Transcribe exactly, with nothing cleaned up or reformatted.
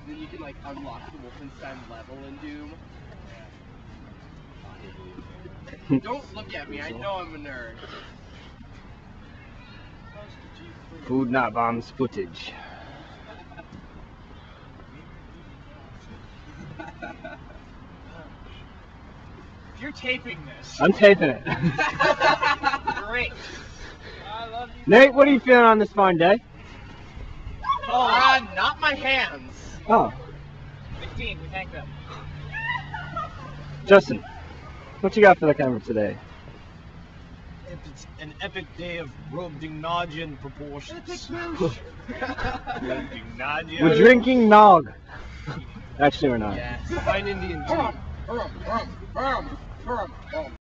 then you can like unlock the Wolfenstein level in Doom. Don't look at me, I know I'm a nerd. Food Not Bombs footage. If you're taping this. I'm taping it. Great. I love you. Nate, what are you feeling on this fine day? Oh, uh, not my hands. Oh. fifteen, we tanked them. Justin, what you got for the camera today? It's an epic day of Brobdingnagian proportions. We're drinking nog. Actually, we're not. Yes. Fine Indian tea.